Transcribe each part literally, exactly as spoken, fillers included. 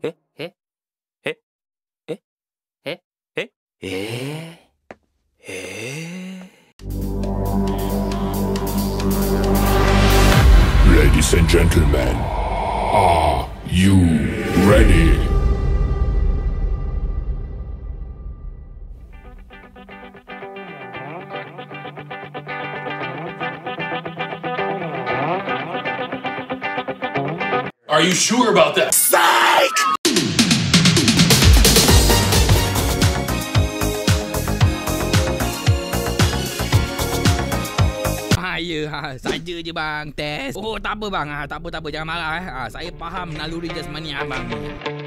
Eh? Eh? Eh? Eh? Eh? Eh? Eh? Eh? Ladies and gentlemen, are you ready? Are you sure about that? Psych! Ha, ya, ha, saja je bang, test. Oh, tak apa bang, ha, tak apa, tak apa, jangan marah eh. Ha, saya faham naluri jasmani abang ni.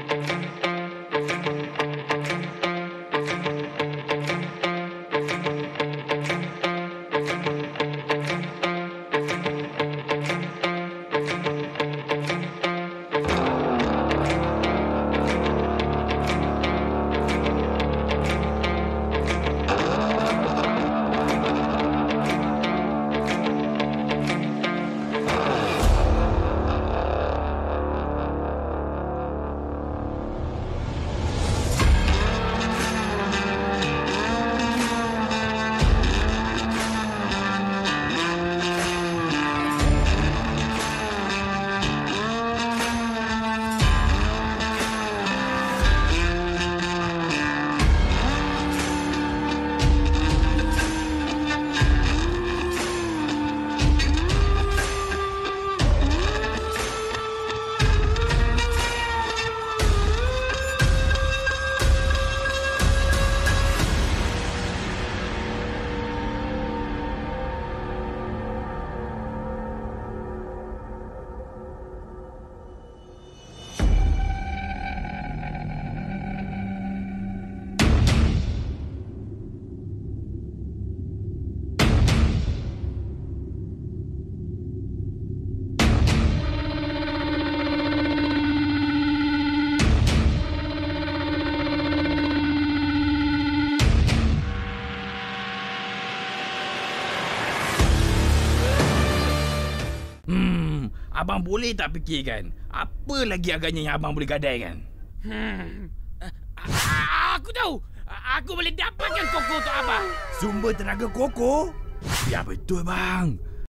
Hmm, abang boleh tak fikirkan apa lagi agaknya yang abang boleh gadaikan? Hmm. Aku tahu. Aku boleh dapatkan koko untuk abang. Sumber tenaga koko? Ya betul bang.